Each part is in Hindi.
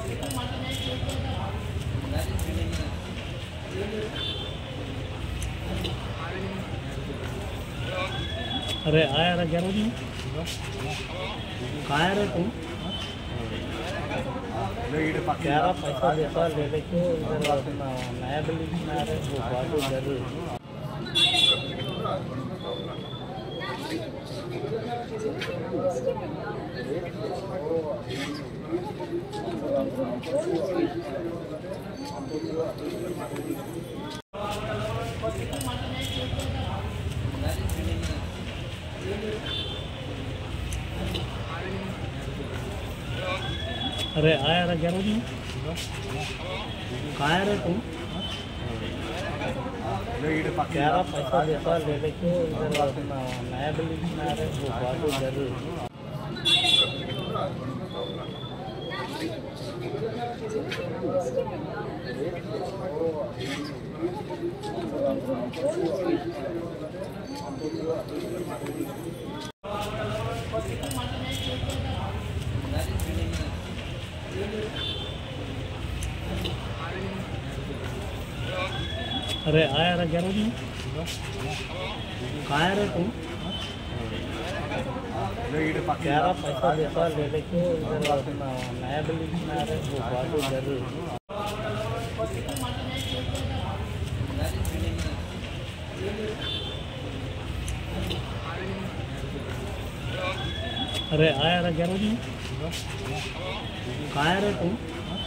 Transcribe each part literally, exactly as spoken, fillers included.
अरे आया रे ग्यारह बजे कहाँ रे तुम ग्यारह पैसा देता ले लेके इधर नया बिल्डिंग में आ रहे वो बाजू जरूर अरे आया रे ग्यारह बजे कहाँ रे तुम ग्यारह पैसा देता ले लेके इधर नया बिल्डिंग में आ रहे वो बाजू जरूर अरे आया रे ग्यारह बजे कहाँ रे तुम ग्यारह पैसा देता ले लेके इधर नया बिल्डिंग में आ रहे वो बाजू जरूर अरे आया रे ग्यारह बजे कहाँ रे तुम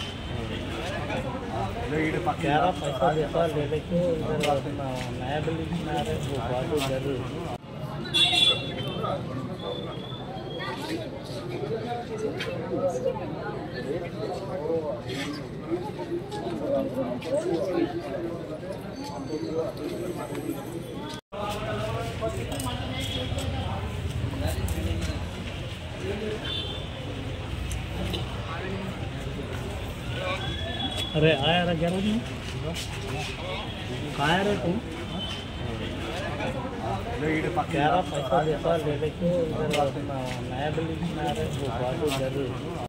ग्यारह पैसा देता ले लेके इधर नया बिल्डिंग में आ रहे वो बाजू जरूर अरे आया रे ग्यारह बजे कहाँ रे तुम ग्यारह पैसा देता ले लेके इधर नया बिल्डिंग में आ रहे वो बाजू जरूर